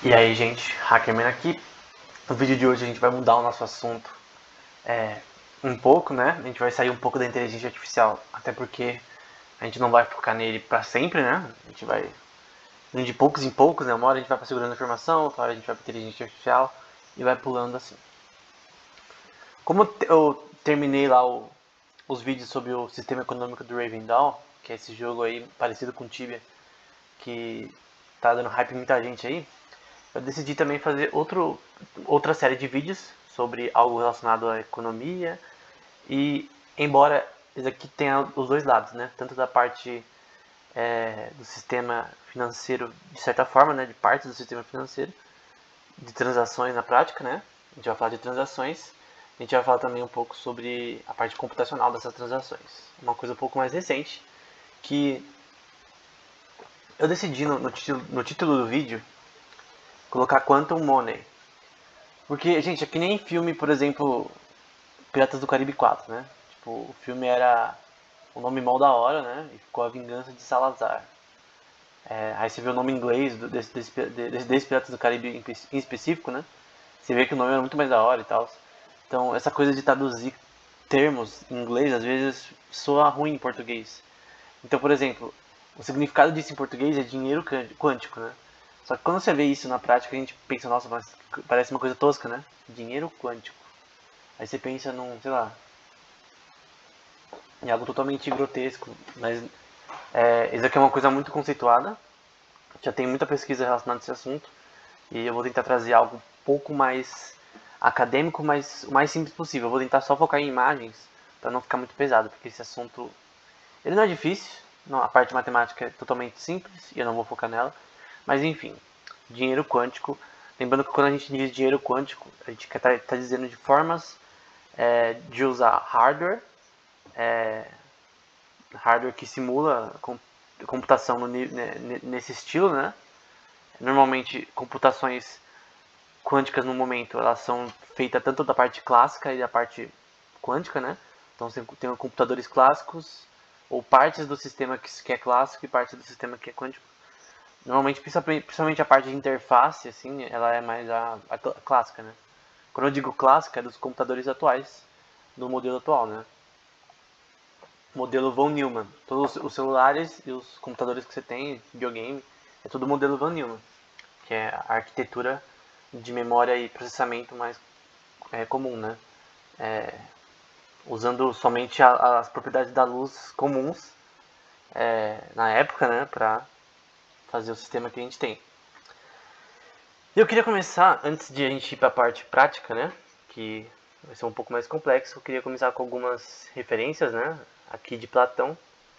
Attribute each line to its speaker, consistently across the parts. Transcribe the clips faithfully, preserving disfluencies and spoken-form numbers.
Speaker 1: E aí, gente, Hackerman aqui. No vídeo de hoje a gente vai mudar o nosso assunto é, um pouco, né? A gente vai sair um pouco da inteligência artificial, até porque a gente não vai focar nele para sempre, né? A gente vai indo de poucos em poucos, né? Uma hora a gente vai para segurança da informação, outra hora a gente vai para inteligência artificial e vai pulando assim. Como eu terminei lá o, os vídeos sobre o sistema econômico do Raven Dawn, que é esse jogo aí parecido com Tibia, que tá dando hype em muita gente aí, eu decidi também fazer outro, outra série de vídeos sobre algo relacionado à economia. E embora isso aqui tenha os dois lados, né? Tanto da parte é, do sistema financeiro, de certa forma, né? De partes do sistema financeiro, de transações na prática, né? A gente vai falar de transações. A gente vai falar também um pouco sobre a parte computacional dessas transações. Uma coisa um pouco mais recente, que eu decidi no, no, título, no título do vídeo colocar Quantum Money. Porque, gente, é que nem filme, por exemplo, Piratas do Caribe quatro, né? Tipo, o filme era um nome mal da hora, né? E ficou A Vingança de Salazar. É, aí você vê o nome em inglês do, desse, desse, desse, desse Piratas do Caribe em, em específico, né? Você vê que o nome era muito mais da hora e tal. Então, essa coisa de traduzir termos em inglês, às vezes, soa ruim em português. Então, por exemplo, o significado disso em português é dinheiro quântico, né? Só que quando você vê isso na prática, a gente pensa, nossa, mas parece uma coisa tosca, né? Dinheiro quântico. Aí você pensa num, sei lá, em algo totalmente grotesco, mas é, isso aqui é uma coisa muito conceituada, já tem muita pesquisa relacionada a esse assunto, e eu vou tentar trazer algo um pouco mais acadêmico, mas o mais simples possível. Eu vou tentar só focar em imagens, para não ficar muito pesado, porque esse assunto, ele não é difícil, não, a parte matemática é totalmente simples, e eu não vou focar nela, mas enfim, dinheiro quântico. Lembrando que quando a gente diz dinheiro quântico, a gente está tá dizendo de formas é, de usar hardware, é, hardware que simula computação no, nesse estilo, né? Normalmente computações quânticas no momento elas são feitas tanto da parte clássica e da parte quântica, né? Então você tem computadores clássicos ou partes do sistema que é clássico e partes do sistema que é quântico. Normalmente, principalmente a parte de interface, assim, ela é mais a, a clássica, né? Quando eu digo clássica, é dos computadores atuais, do modelo atual, né? Modelo von Neumann. Todos os celulares e os computadores que você tem, videogame, é tudo modelo von Neumann, que é a arquitetura de memória e processamento mais é, comum, né? É, usando somente a, as propriedades da luz comuns é, na época, né, para fazer o sistema que a gente tem. Eu queria começar, antes de a gente ir para a parte prática, né, que vai ser um pouco mais complexo, eu queria começar com algumas referências, né, aqui de Platão.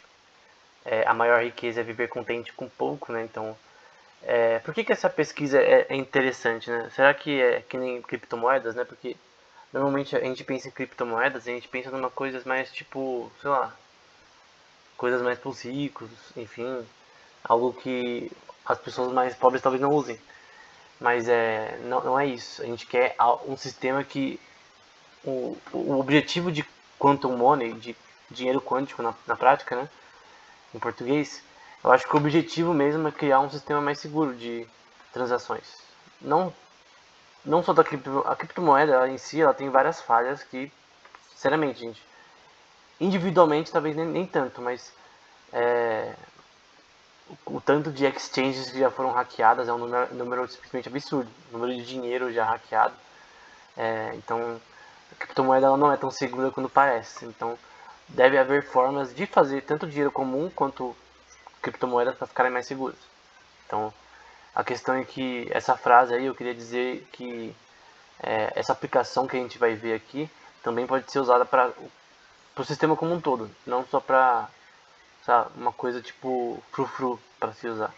Speaker 1: É, a maior riqueza é viver contente com pouco, né, então... É, por que, que essa pesquisa é, é interessante, né? Será que é que nem criptomoedas, né? Porque normalmente a gente pensa em criptomoedas, a gente pensa numa coisas mais tipo, sei lá, coisas mais para os ricos, enfim, algo que as pessoas mais pobres talvez não usem. Mas é, não, não é isso. A gente quer um sistema que o, o objetivo de quantum money, de dinheiro quântico na, na prática, né? Em português, eu acho que o objetivo mesmo é criar um sistema mais seguro de transações. Não, não só da cripto, a criptomoeda ela em si, ela tem várias falhas que, sinceramente, gente, individualmente talvez nem, nem tanto, mas é, o, o tanto de exchanges que já foram hackeadas é um número, número simplesmente absurdo. O número de dinheiro já hackeado. É, então, a criptomoeda ela não é tão segura quanto parece. Então, deve haver formas de fazer tanto dinheiro comum quanto criptomoedas para ficarem mais seguras. Então, a questão é que essa frase aí eu queria dizer que é, essa aplicação que a gente vai ver aqui também pode ser usada para o sistema como um todo, não só para uma coisa tipo frufru para se usar.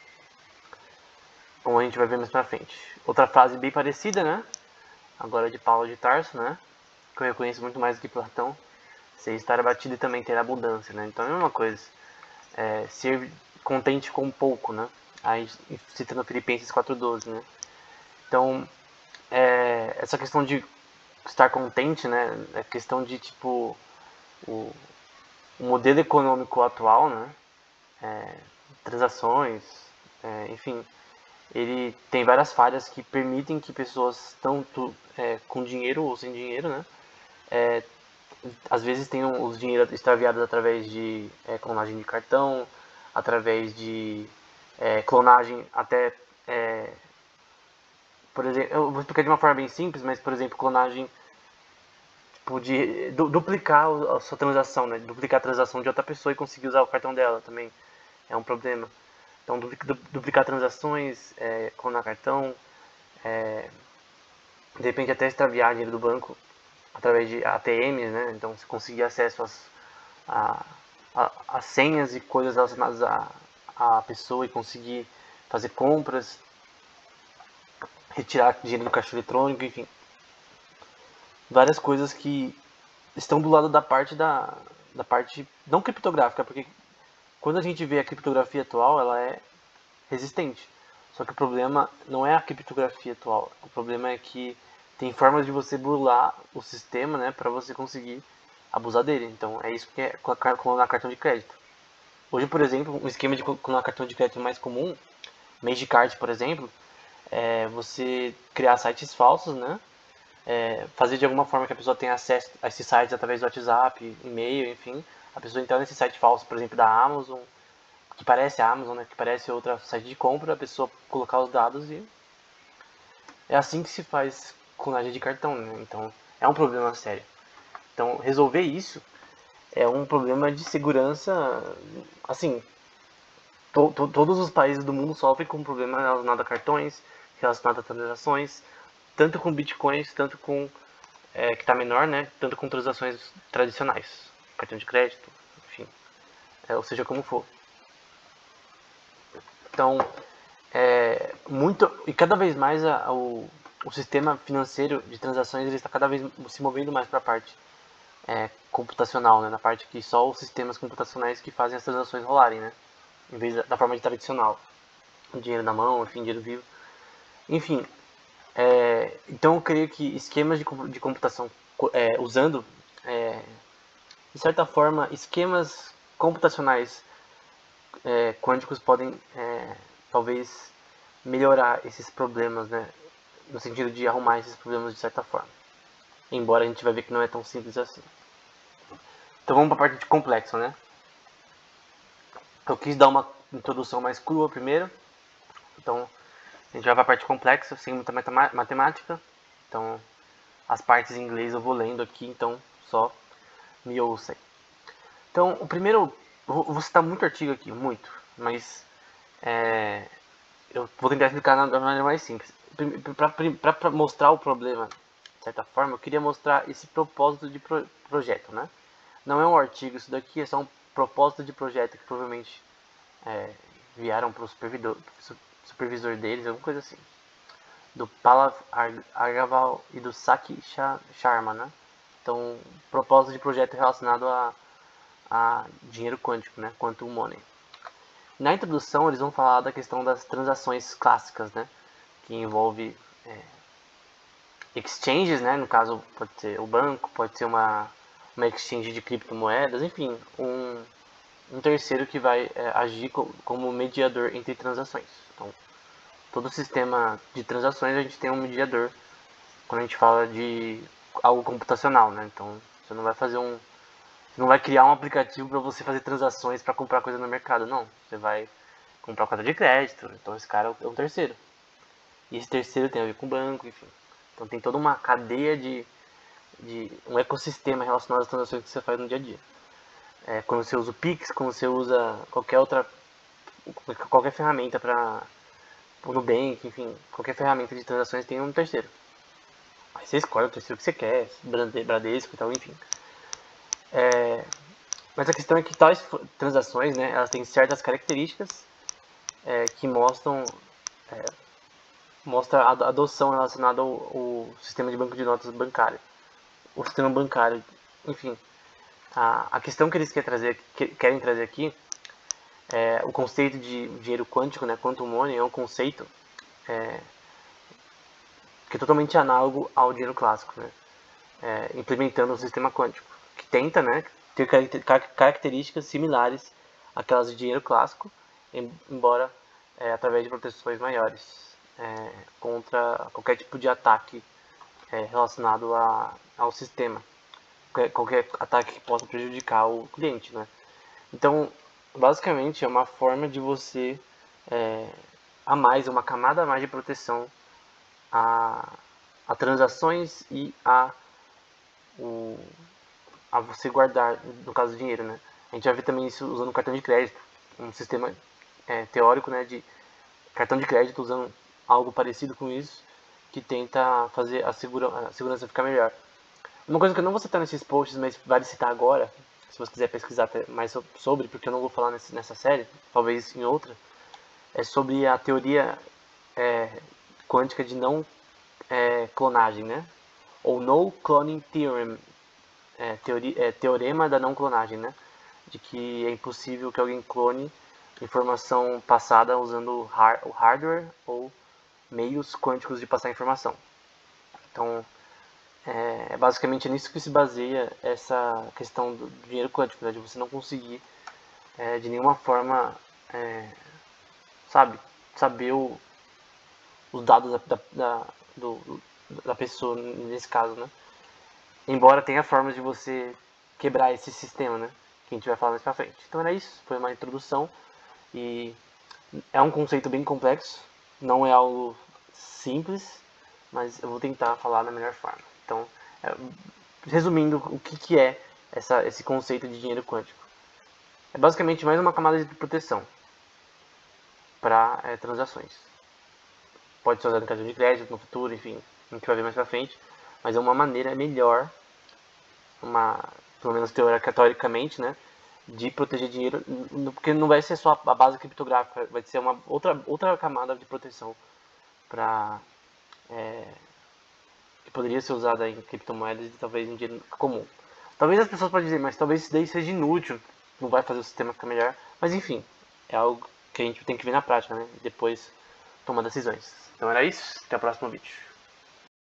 Speaker 1: Como a gente vai ver mais pra frente. Outra frase bem parecida, né? Agora de Paulo de Tarso, né? Que eu reconheço muito mais do que Platão. Ser estar abatido e também ter abundância, né? Então é a mesma coisa. É, ser contente com pouco, né? Aí citando Filipenses quatro doze, né? Então, é, essa questão de estar contente, né? É questão de, tipo, o, o modelo econômico atual, né? É, transações, é, enfim, ele tem várias falhas que permitem que pessoas, tanto é, com dinheiro ou sem dinheiro, né, é, às vezes tenham os dinheiros extraviados através de é, clonagem de cartão, através de é, clonagem até, é, por exemplo, eu vou explicar de uma forma bem simples, mas, por exemplo, clonagem tipo, de du duplicar a sua transação, né, duplicar a transação de outra pessoa e conseguir usar o cartão dela também é um problema. Então, duplicar transações, é, clonar cartão, é, de repente até extraviar dinheiro do banco através de A T Ms, né? Então, você conseguir acesso às, a, a, a senhas e coisas relacionadas à, à pessoa e conseguir fazer compras, retirar dinheiro do caixa eletrônico, enfim. Várias coisas que estão do lado da parte da, da parte não criptográfica, porque quando a gente vê a criptografia atual, ela é resistente. Só que o problema não é a criptografia atual. O problema é que tem formas de você burlar o sistema, né, para você conseguir abusar dele. Então é isso que é clonar cartão de crédito. Hoje, por exemplo, um esquema de clonar cartão de crédito mais comum, Magicard, por exemplo, é você criar sites falsos, né? É, fazer de alguma forma que a pessoa tenha acesso a esses sites através do WhatsApp, e-mail, enfim. A pessoa entrar nesse site falso, por exemplo, da Amazon, que parece a Amazon, né, que parece outra site de compra, a pessoa colocar os dados e é assim que se faz clonagem de cartão, né? Então é um problema sério. Então resolver isso é um problema de segurança, assim, to, to, todos os países do mundo sofrem com um problema relacionado a cartões, relacionado a transações, tanto com bitcoins, tanto com é, que está menor, né? Tanto com transações tradicionais, cartão de crédito, enfim, é, ou seja como for. Então, é, muito e cada vez mais a, a, o, o sistema financeiro de transações ele está cada vez se movendo mais para a parte é, computacional, né, na parte que só os sistemas computacionais que fazem as transações rolarem, né, em vez da, da forma de tradicional, dinheiro na mão, enfim, dinheiro vivo, enfim. É, então eu creio que esquemas de, de computação é, usando é, de certa forma esquemas computacionais é, quânticos podem é, talvez melhorar esses problemas, né? No sentido de arrumar esses problemas de certa forma. Embora a gente vai ver que não é tão simples assim. Então vamos para a parte de complexa, né? Eu quis dar uma introdução mais crua primeiro. Então a gente vai para a parte complexa, sem muita matemática. Então as partes em inglês eu vou lendo aqui, então só me ouçam. Então o primeiro, eu vou citar muito artigo aqui, muito, mas é, eu vou tentar explicar da maneira mais simples. Para mostrar o problema, de certa forma, eu queria mostrar esse propósito de pro, projeto, né? Não é um artigo, isso daqui é só um propósito de projeto que provavelmente é, vieram para o supervisor, supervisor deles, alguma coisa assim. Do Pallav Agarwal e do Saki Sharma, né? Então, propósito de projeto relacionado a, a dinheiro quântico, né? Quantum money. Na introdução, eles vão falar da questão das transações clássicas, né? Que envolve é, exchanges, né? No caso, pode ser o banco, pode ser uma, uma exchange de criptomoedas, enfim, um, um terceiro que vai é, agir co como mediador entre transações. Então, todo sistema de transações a gente tem um mediador quando a gente fala de algo computacional, né? Então, você não vai fazer um, você não vai criar um aplicativo para você fazer transações para comprar coisa no mercado, não. Você vai comprar carta de crédito, então esse cara é um terceiro. E esse terceiro tem a ver com o banco, enfim. Então tem toda uma cadeia de, de um ecossistema relacionado às transações que você faz no dia a dia. É, quando você usa o Pix, quando você usa qualquer outra, qualquer ferramenta para o Nubank, enfim, qualquer ferramenta de transações tem um terceiro. Aí você escolhe o terceiro que você quer, Bradesco e tal, enfim. É, mas a questão é que tais transações, né, elas têm certas características é, que mostram é, mostra a adoção relacionada ao, ao sistema de banco de notas bancário, o sistema bancário, enfim. A, a questão que eles querem trazer, que, querem trazer aqui é o conceito de dinheiro quântico, né, quantum money, é um conceito é, que é totalmente análogo ao dinheiro clássico, né, é, implementando o sistema quântico, que tenta, né, ter características similares àquelas de dinheiro clássico, embora é, através de proteções maiores é, contra qualquer tipo de ataque é, relacionado a, ao sistema, qualquer, qualquer ataque que possa prejudicar o cliente, né? Então, basicamente é uma forma de você é, a mais, uma camada a mais de proteção a, a transações e a, o, a você guardar, no caso do dinheiro, né? A gente vai ver também isso usando cartão de crédito, um sistema é, teórico, né, de cartão de crédito usando algo parecido com isso, que tenta fazer a, segura, a segurança ficar melhor. Uma coisa que eu não vou citar nesses posts, mas vale citar agora, se você quiser pesquisar mais sobre, porque eu não vou falar nessa série, talvez em outra, é sobre a teoria é, quântica de não é, clonagem, né? Ou No Cloning Theorem, é, teoria, é, teorema da não clonagem, né? De que é impossível que alguém clone informação passada usando hard, o hardware ou meios quânticos de passar informação. Então, é basicamente nisso que se baseia essa questão do dinheiro quântico, né? De você não conseguir é, de nenhuma forma, é, sabe, saber o, os dados da, da, do, da pessoa, nesse caso, né? Embora tenha formas de você quebrar esse sistema, né? Que a gente vai falar mais pra frente. Então era isso, foi uma introdução e é um conceito bem complexo, não é algo simples, mas eu vou tentar falar da melhor forma. Então, é, resumindo, o que, que é essa, esse conceito de dinheiro quântico? É basicamente mais uma camada de proteção para é, transações. Pode ser usado em cartão de crédito no futuro, enfim, a gente vai ver mais pra frente, mas é uma maneira melhor, uma, pelo menos teoricamente, né, de proteger dinheiro, porque não vai ser só a base criptográfica, vai ser uma outra, outra camada de proteção para é, que poderia ser usada em criptomoedas e talvez em dinheiro comum. Talvez as pessoas podem dizer, mas talvez isso daí seja inútil, não vai fazer o sistema ficar melhor, mas enfim, é algo que a gente tem que ver na prática, né, e depois tomar decisões. Então era isso, até o próximo vídeo.